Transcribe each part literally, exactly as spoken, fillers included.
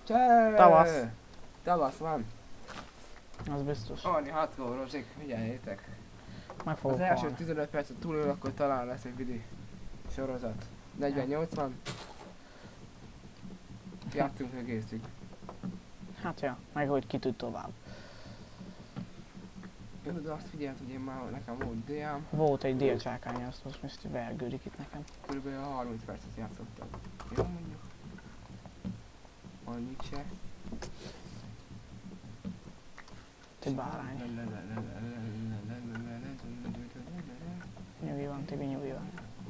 Cseh! Tavasz. Tavasz van. Az biztos. Arni, hardcore rozsik, figyeljétek. Meg Az fogok első halni. tizenöt percet túlél, akkor talán lesz egy vidi sorozat. negyvennyolc van. Játszunk egészig. Hát ja, meg hogy ki tud tovább. Jó, de azt figyelt, hogy én már nekem volt dé em, Volt egy délcsákány, azt most most vergődik itt nekem. körülbelül harminc percet játszottam. Jó mondjuk? Annyit se. Te bárány. Nyugi van, Tibi, nyugi van.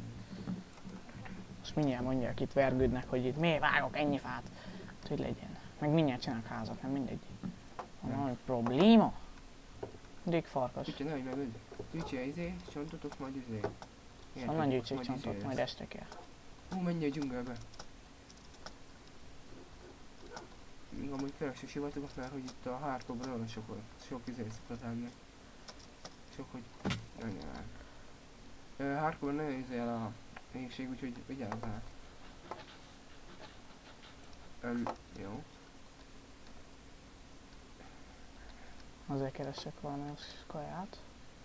Most mindjárt mondják itt vergődnek, hogy itt miért vágok ennyi fát. Hát, hogy legyen. Meg mindjárt csinálok házat, nem mindegy. Van valami probléma? Mindig farkas. Tücse, nehogy meg öld. Tücse, izé, csontotok majd izé. Honnan gyűjtsék csontot, majd este kell. Hú, menj a dzsungelbe. Még amúgy keressük sivatagot, mert hogy itt a hardcore-ban nagyon sok, sok izé szokott lenni. Sok, hogy... Anyám. Hardcore-ban nagyon izé el a mégség, úgyhogy vigyázzál. Um, jó. Azért keresek valami kaját.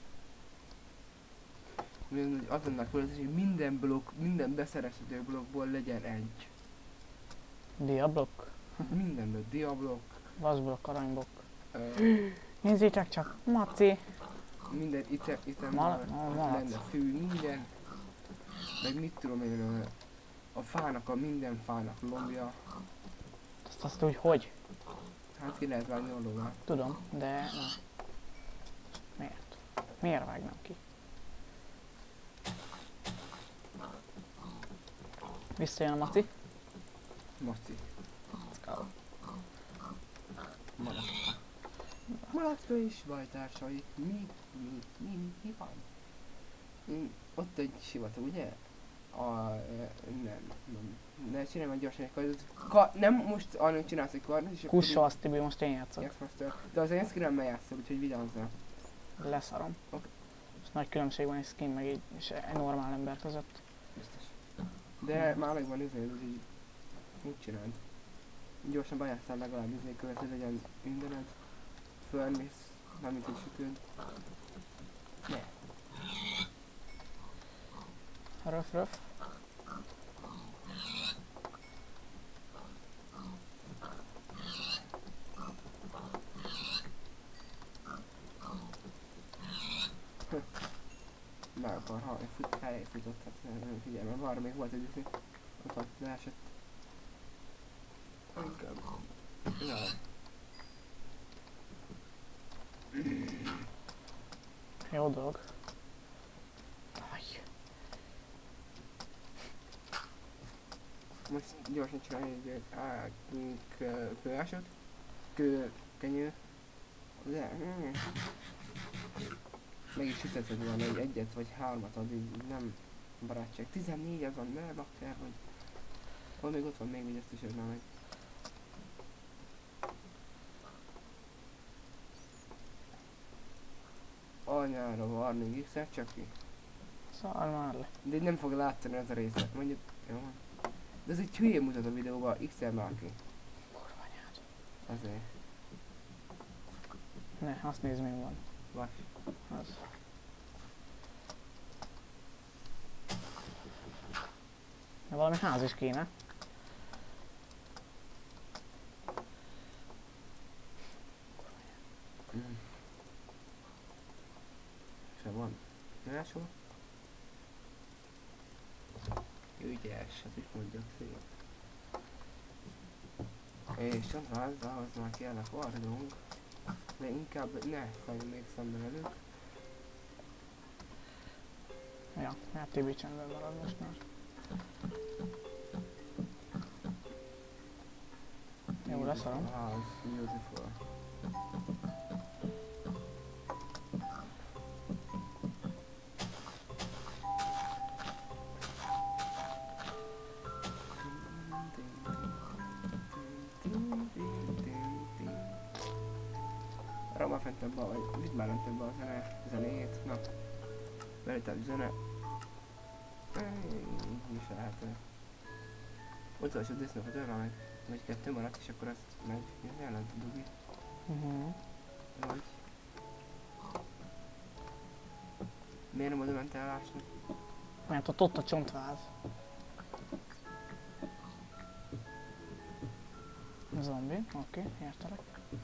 Az annak volt, hogy minden blokk, minden beszerezhető blokkból legyen egy. Diablok? Mindenből diablok. Vaszblok, aranyblokk. Uh, Nézzétek csak, Maci! minden item, item Mal mal malac. lenne fű, minden. Meg mit tudom én, a fának, a minden fának lombja. Azt azt úgy hogy? Hát ki lehet vágni oldalra. Tudom, de na. Miért? Miért vágnám ki? Visszajön a Maci. Maci. Let's go. Malacka. Malacka is bajtársai. Mi, mi, mi, mi van? Mm, ott egy sivatag, ugye? A, e, nem, nem. Ne csinálj meg gyorsan egy kardot. Ka nem, most arra csinálsz egy kardot, és akkor... Kussa azt, Tibi, most én játszok. Yes, master. De az én screen-mel játszol, úgyhogy vigyázzál. Leszarom. Oké. És nagy különbség van egy skin meg egy, és egy normál ember között. Biztos. De már megvan izé, úgyhogy úgy csináld. Gyorsan bejátszál legalább izé követ, hogy legyen mindened. Fölmész, nem mint egy sütőd. Ne. Röf, röf. Meg akar halni, fut, elfutott, hát nem figyelj, mert arra még volt egy izé. Ott ott leesett. Inkább. Jaj. Jó dolog. Aj. Most gyorsan csinálj egy á, kő, kőásot. Kő, kenyő. De, mm. Meg is süteted volna egy egyet vagy hármat, addig nem barátság. tizennégy az van, ne bakker, hogy... Ó, még ott van még, hogy ezt is adnám meg. Anyára varni, x csak ki. Szar már le. De így nem fog látszani ez a részlet, mondjuk, jó van. De ez egy hülye mutat a videóban, x-el már ki. Kurva anyád. Azért. Ne, azt nézd, mi van. Vas. Az. De valami ház is kéne. Mm. Se van. Máshol? Ügyes, hát úgy mondjak szép. És az az, ahhoz már kellene fordulunk. De inkább ne szálljunk még szemben előtt. Ja, hát Tibi csendben marad most már. Jó, leszarom. House, beautiful. Arra már fentebb be, vagy vidd már lentebb be a zene, zenét, na. Beüttem zene. Mi is lehet. Utolsó disznókat örre meg. Vagy kettő maradt, és akkor azt meg jelent a dugi. Uh-huh. Vagy... Miért nem oda mentél ásni? Mert ott ott a csontváz. Zombi, oké, okay, értelek.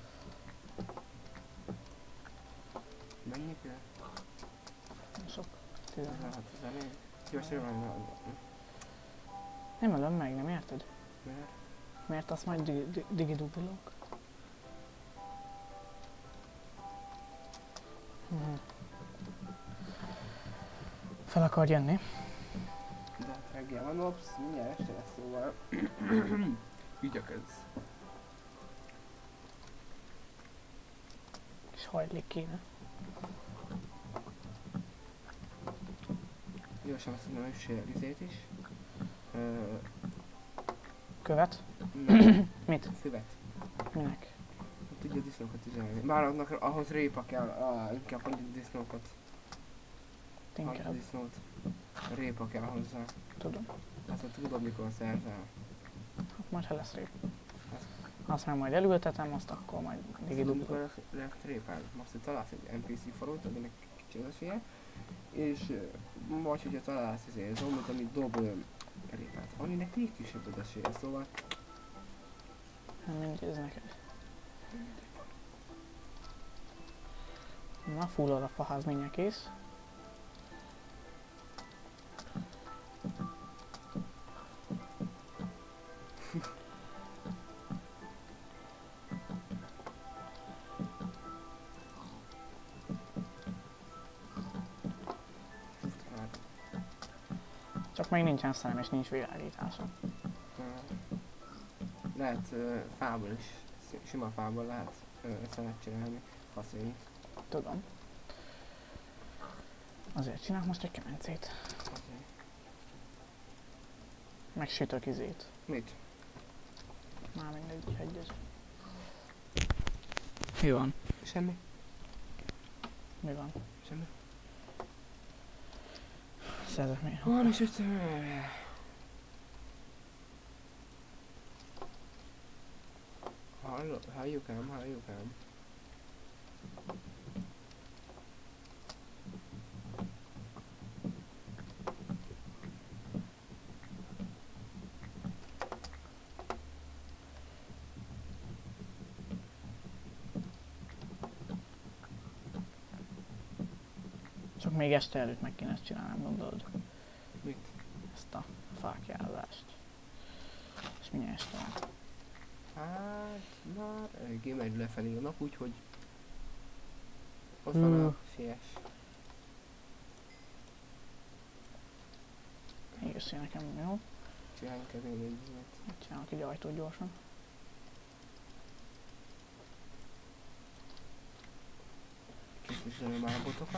Mennyi kell? Sok. tizenhat. tizenhat, tizennégy. Gyorsan van. Nem ölöm meg, nem érted? Miért? Mert azt majd digi- di- digidubilok. Uh-huh. Fel akar jönni. De hát reggel van, ops, mindjárt este lesz, szóval... Ügyaködsz. Kis hajlék kéne. Gyorsan azt mondom, hogy vizét is. Ö, Követ? nem, Mit? füvet. Minek? Tudja disznókat üzelni. Bár annak ahhoz répa kell, ah, inkább mondjuk disznókat. Inkább. Disznót. Répa kell hozzá. Tudom. Hát tudom mikor szerzel. Hát majd ha lesz rép. Azt meg majd elültetem, azt akkor majd Tudom digidubilok. mikor lesz, lesz répád. Most hogy találsz egy en pé cé falut, aminek kicsi az esélye. És ö, vagy hogyha találsz egy zombit, amit dob ö, répát, aminek még kisebb az esélye, szóval... Nem mindegy, ez neked. Na, fullad a faház, mindjárt kész. Csak még nincsen szem és nincs világítása. Lehet ö, fából is, si- sima fából lehet ö, szenet csinálni, faszényt. Tudom. Azért csinálok most egy kemencét. Azért. Megsütök izét. Mit? Már mindegy, egyes. Mi van? Semmi? Mi van? Semmi? Szerzek még. Van is öt... Hallod? Halljuk ám, halljuk ám. Csak még este előtt meg kéne ezt csinálnom, gondolod? Mit? Ezt a fákjázást. És mindjárt este van. Hát, már eléggé megy lefelé a nap, úgyhogy... Ott van a siess. Jössz nekem, jó? Csináljunk ezért egy ilyet. Csinálok egy ajtót gyorsan. Képviselő már a botokat.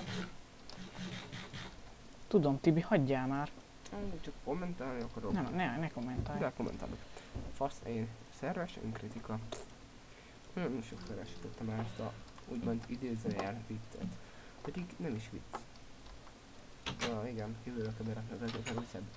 Tudom, Tibi, hagyjál már. Én csak kommentálni akarok. Nem, ne, ne kommentálj. De kommentálok. Fasz, én szerves önkritika. Nagyon sok keresítettem el ezt a úgymond idézőjel viccet. Pedig nem is vicc. Ja, igen, kívülről kell berakni az egyet, nem viszed.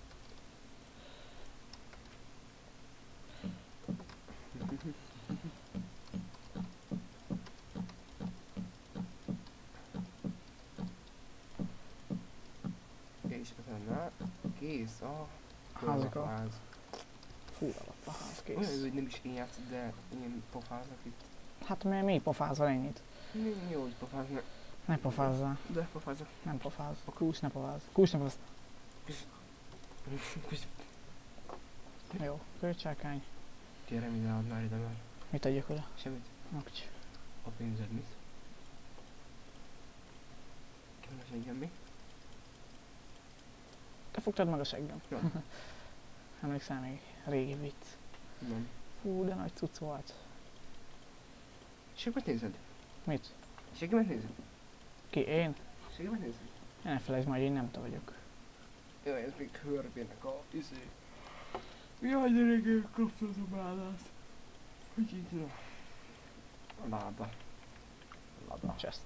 És ezennel kész a Házika. ház. Fú, alatt a ház Olyan, kész. hogy nem is én játszok, de én pofázok itt. Hát mert mi pofázol ennyit? Mi- Jó, hogy pofáznak, Ne pofázzál. de pofázok. Nem pofáz. A kús ne pofáz. Kús ne pofáz. Jó, költsákány. Kérem, ide add már ide már. Mit adjak oda? Semmit. Nakcs. A pénzed mit? Kell a seggem mi? Te fogtad meg a seggem. Jó. Emlékszel még? Régi vicc. Nem. Fú, de nagy cucc volt. Seggemet nézed? Mit? Seggemet nézed? Ki? Én? Seggemet nézed? Ne felejtsd majd, én nem te vagyok. Jaj, ez még Hörbének a izé. Jaj, de régen kaptad a bálát. Hogy így na? A láda. A láda. Chest.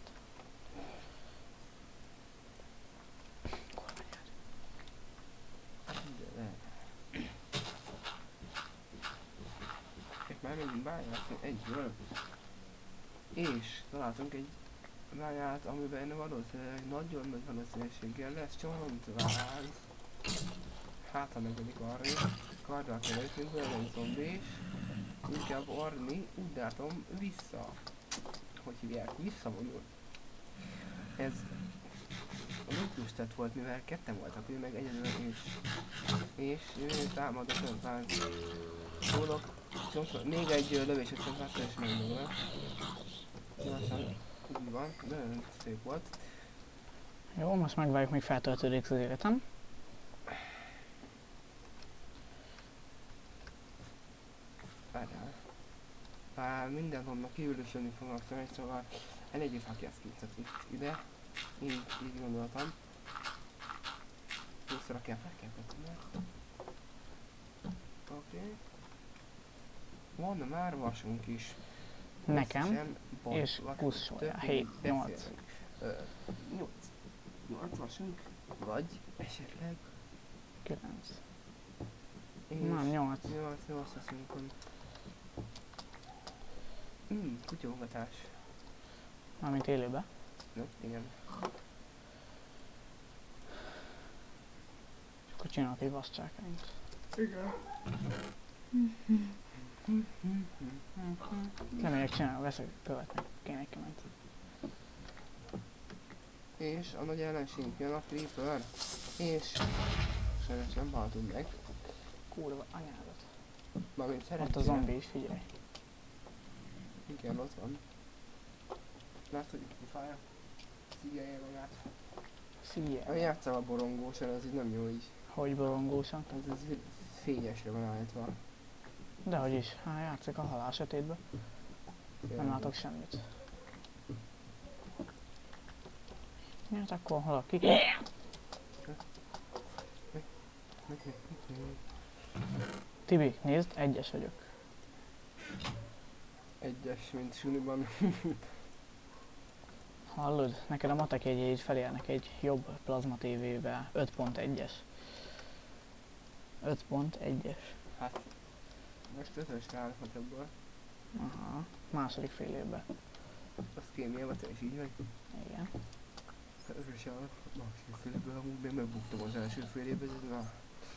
De ne. egy bányát egyből. És találtunk egy bányát, amiben valószínűleg nagyon nagy valószínűséggel lesz csontváz. Hát ha megedik arni, karddal kell ütni, bőle zombi és inkább arni, úgy látom, vissza. Hogy hívják? Visszavonul. Ez a lutus tett volt, mivel ketten voltak, ő meg egyedül és, és támadott csontváz. Szólok, csontváz, még egy lövés a csontváz, és megdobol. Gyorsan, úgy van, nagyon szép volt. Jó, most megvárjuk, még feltöltődik az életem. Várjál. Bár mindenhonnan kívül is jönni fognak személy, szóval eléggé fakjászkítsat itt ide. Így, így gondoltam. Pluszra kell felkeltetni. Oké. Okay. Van már vasunk is. Nekem, és kussolja, hét, nyolc. nyolc. nyolc vasunk, vagy esetleg kilenc. és Nem, nyolc. nyolc, nyolc vasunk van. Hmm, kutyógatás. Mármint élőbe. No, igen. És akkor csinálok egy vascsákányt. Igen. Lemegyek csinálni, veszek követ, meg kéne egy kemet. És a nagy ellenségünk jön a Creeper. És sajnos nem haltunk meg. Kurva anyádat. Mármint Ott szerencsére. a zombi is, figyelj. Igen, ott van. Látod, hogy kifája? Szígyelje magát. Szíjjel. Játsszál a borongósan, az így nem jó így. Hogy borongósan. Ez, ez fényesre van állítva. Dehogy is, hát játszik a halál sötétbe. Nem látok semmit. Hát akkor halak ki. Tibi, nézd, egyes vagyok. Egyes, mint suliban. Hallod? Neked a matek jegyeid felérnek egy jobb plazma tévével. öt pont egyes. öt pont egyes. Hát, most ötösre állhat ebből. Aha, második fél évben. Az kémiában te is így vagy. Igen. Ötös állhat. Második fél évben amúgy még megbuktam az első fél évben, ez na.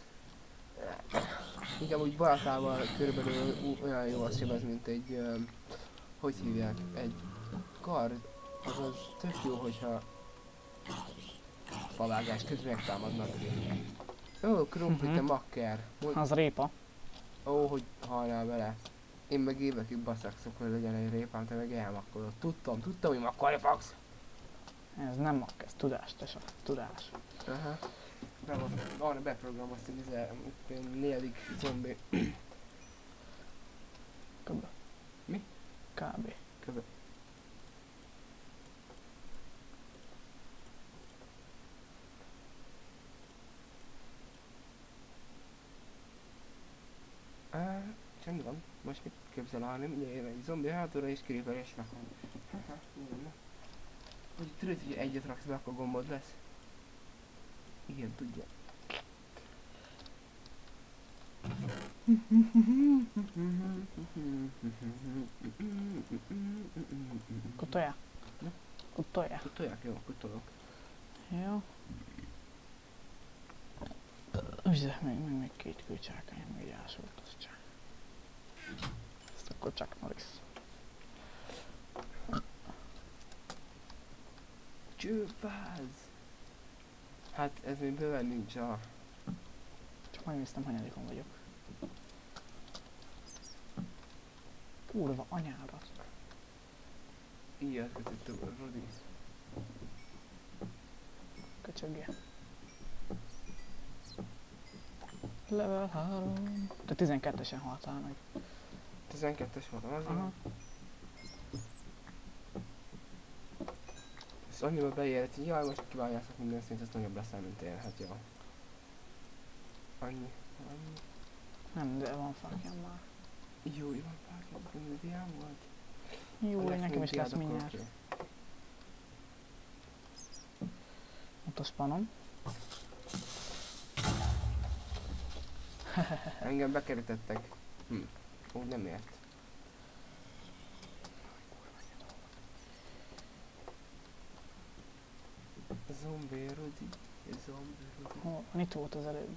Inkább úgy barátával körülbelül olyan jó a szív, mint egy, um, hogy hívják, egy kard, azaz tök jó, hogyha favágás közben megtámadnak. Ó, krumpli, te Mhm. makker. Hogy, Az répa. ó, hogy halljál vele. Én meg évekig baszakszok, hogy legyen egy répám, te meg elmakkolod. Tudtam, tudtam, hogy makkolni fogsz. Ez nem mak, ez tudás, tesa. Tudás. Aha. Be van, arra beprogramoztam, ez a negyedik zombi. Kb. Mi? Kb. Köve. Uh, semmi van. Most mit képzel állni? Mindjárt jön egy zombi hátulra és creeper és megvan. Haha, igen. Hogy tudod, hogy egyet raksz be, akkor gombod lesz? Igen, tudja. Kutoljál? Na? Kutoljál? Kutolják? Jó, kutolok. Jó. Üzdek még, meg még két külcsákány, még egy ásult, az csak. Ezt akkor csak Norris. Csőfáz! Hát ez még bőven nincs a... Csak megnéztem, hanyadikon vagyok. Kurva anyádat. Ilyet kötött a Rodi. Köcsögje. Level három. De tizenkettesen haltál meg. tizenkettes voltam azért. Aha. És annyiba beért, hogy jaj, most kivágyászok minden szint, ez nagyobb leszel, mint én. Hát jó. Annyi. Annyi. Nem, de van fákjám már. Jó, jó, fákján, komedián volt. Jó, A nekem is lesz legfőbb mindjárt. oké. Ott a spanom. Engem bekerítettek. Hm. Úgy nem ért. Zombi Rudi, zombi Rudi. Hol van? Itt volt az előbb.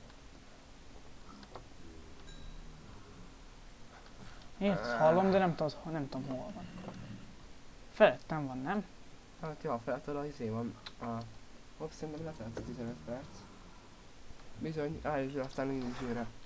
Én hallom, de nem tudom, nem tudom hol van. Felettem van, nem? Hát ja, feltől a izé van. A... Hopp, szerintem letelt a tizenöt perc. Bizony, állj, aztán indulj zsűre.